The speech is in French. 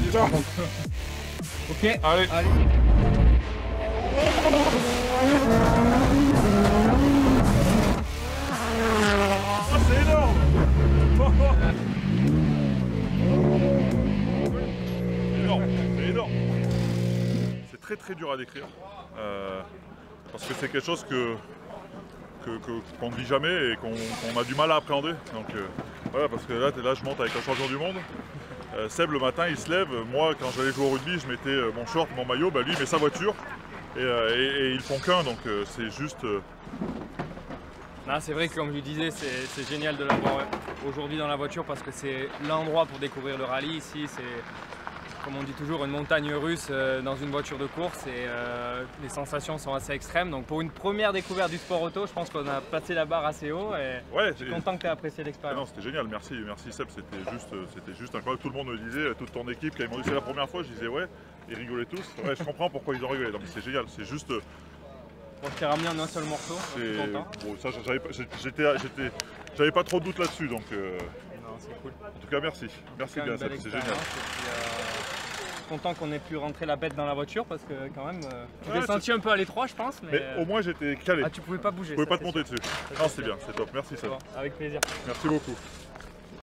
Ciao. Ok, Allez. Ah, c'est énorme. C'est énorme. C'est très très dur à décrire. Parce que c'est quelque chose qu'on ne vit jamais et qu'on a du mal à appréhender. Donc voilà, parce que là je monte avec un champion du monde. Seb le matin il se lève, moi quand j'allais jouer au rugby je mettais mon short, mon maillot, bah, lui il met sa voiture et ils font qu'un, donc c'est juste... Non, c'est vrai que comme je disais, c'est génial de l'avoir aujourd'hui dans la voiture parce que c'est l'endroit pour découvrir le rallye ici. C'est, comme on dit toujours, une montagne russe dans une voiture de course et les sensations sont assez extrêmes. Donc pour une première découverte du sport auto, je pense qu'on a placé la barre assez haut et ouais, je suis content que tu aies apprécié l'expérience. Non, c'était génial, merci Seb, c'était juste incroyable. Tout le monde me disait, toute ton équipe, quand ils m'ont dit c'est la première fois, je disais ouais, ils rigolaient tous. Ouais, je comprends pourquoi ils ont rigolé, donc c'est génial, c'est juste... Bon, je t'ai ramené un seul morceau, je suis content. Bon, ça, j'avais pas trop de doute là-dessus, donc... Non, c'est cool. En tout cas, merci bien, Seb, c'est génial. Je suis content qu'on ait pu rentrer la bête dans la voiture parce que quand même, tu Ouais, t'es senti un peu à l'étroit je pense. Mais au moins j'étais calé. Ah, tu pouvais pas bouger. Je pouvais pas te monter dessus. Non, c'est bien, c'est top, merci Seb. Bon, avec plaisir. Merci beaucoup.